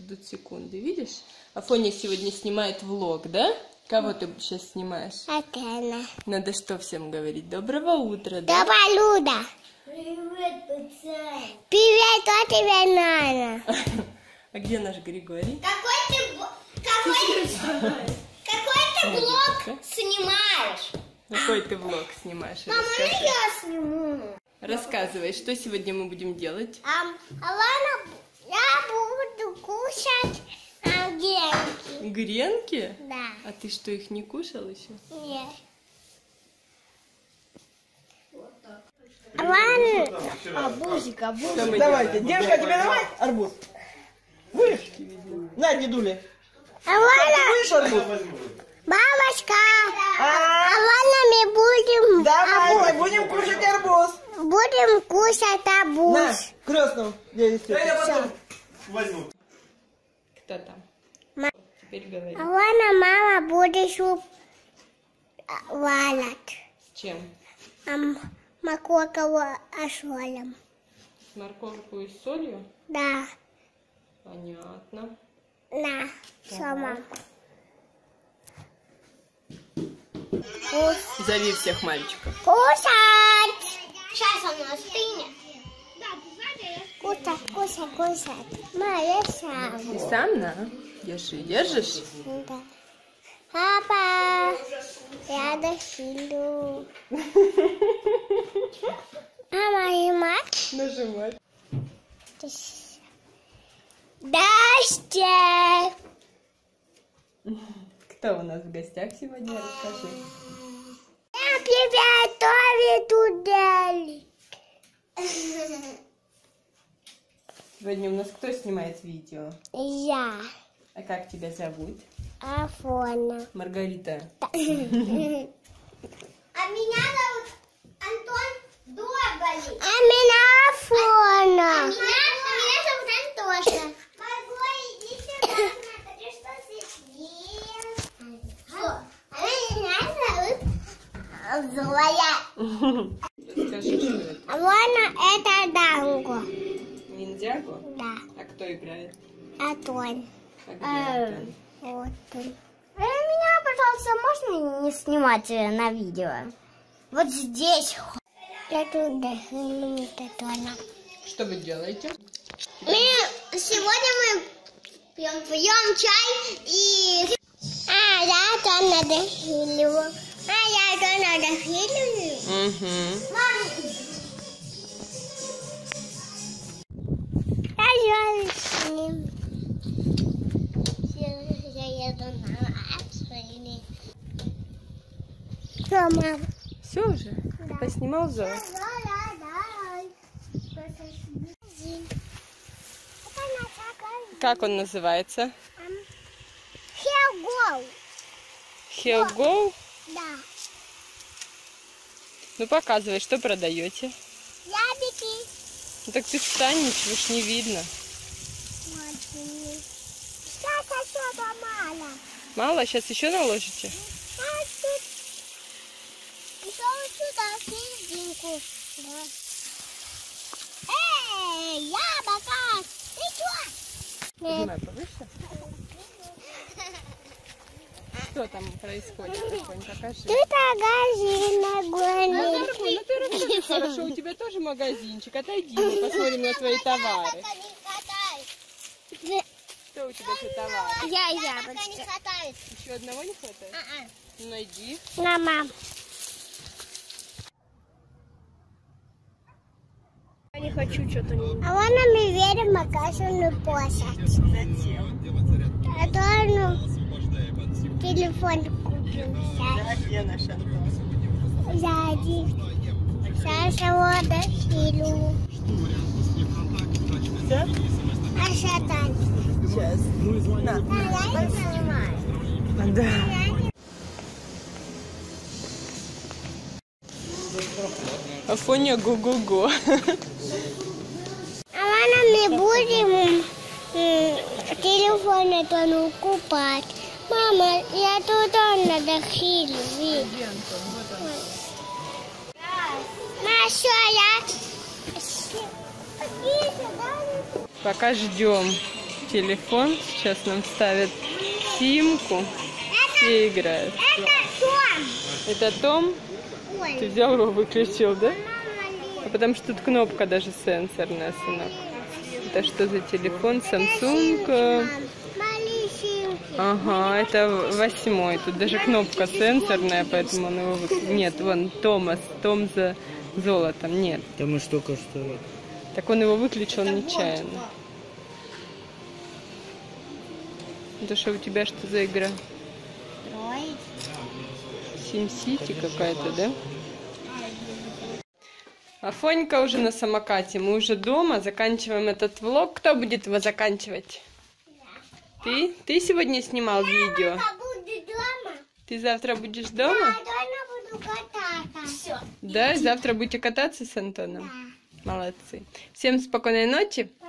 ждут секунды, видишь? Афоня сегодня снимает влог, да? Кого ты сейчас снимаешь? Атена. Надо что всем говорить? Доброго утра, да? Доброе Люда. Привет, пацан. Привет, а тебе Нана? А где наш Григорий? Какой ты влог снимаешь? Какой ты влог снимаешь? Мама, Расскажи. я сниму. Рассказывай, что сегодня мы будем делать? Алана, я буду кушать гренки. Гренки? Да. А ты что, их не кушал еще? Нет. Алана. Арбузик. Что мы Давайте, делаем? девушка, тебе давай арбуз? Будешь? На, дедуля. Алана, Будешь арбуз? бабушка. Алана, мы будем Давайте, будем кушать арбуз. Будем кушать На, арбуз. крестному. Я потом возьму. Кто там? Теперь говори. Алана, мама будет суп валять. С чем? Морковку солем. С морковкой и солью? Да, Понятно. на, сама. Зови всех мальчиков. Кушать! Сейчас он остынет. Кушать. Малыша. Ты сам, на? Держи, держишь? Да. Папа, я дохилю. Мама, мать? Нажимай. Дастя! Кто у нас в гостях сегодня? Расскажи. Я приготовлю туда. Сегодня у нас кто снимает видео? Я. А как тебя зовут? Афона. Маргарита. А меня зовут Антон Добрый. А меня Афона. А меня зовут Антоша. Марго, иди сюда, ты что съел? А меня зовут Зоя. Скажи, что это? Афона это Данго. Ниндзяго? Да, А кто играет? Антон. А где Антон? Вот он. Меня, пожалуйста, можно не снимать на видео? Вот здесь. Я туда Что вы делаете? Сегодня мы пьем чай и... я тоже надохилю. Я тоже надохилю. Угу. Я еду на Апсвейне. Что, мам? Все уже? Ты поснимал Зою? Как он называется? Хелгоу. Хелгоу? Да. Ну показывай, что продаете. Ябики. Ну так ты встань, ничего ж не видно. Сейчас особо мало. Мало? Сейчас еще наложите? Еще сюда серединку. Да. Эй, яблоко! Ты чё? Поднимай повыше. Что там происходит? Афонь, покажи. Тут магазин Ну, нагонит. ты расскажи хорошо, у тебя тоже магазинчик. Отойди, мы посмотрим на твои товары. Что у тебя за товары? Я яблочко. Еще одного не хватает? Ну, найди. На, мам. Я не хочу что-то не... А вон мы верим в магазин площадь. Зачем? А то, телефон купил. Да, где наш Антон? Сзади. Сейчас его дохилю. Все? А шатать. Сейчас. На. Я не понимаю. Да. Афоня го-го-го. А вон мы будем телефон это купать. Мама, я туда надохилю. Маша, я... Пока ждем телефон. Сейчас нам ставят симку. Все играют. Это Том. Это Том? Ой. Ты взял его, выключил, да? Мама, А потому что тут кнопка даже сенсорная, сынок. Это что за телефон? Samsung. Ага, это 8-й. Тут даже кнопка сенсорная, поэтому он его выключил. Нет, вон Томас. Том за золотом. Нет. Да мы ж только что... Так он его выключил нечаянно. Это что у тебя что за игра? Сим-Сити какая-то, да? Афонька уже на самокате. Мы уже дома. Заканчиваем этот влог. Кто будет его заканчивать? Ты? Ты сегодня снимал видео? Буду дома. Ты завтра будешь дома? Дома буду кататься. Все. Да? Завтра будете кататься с Антоном? Молодцы. Всем спокойной ночи.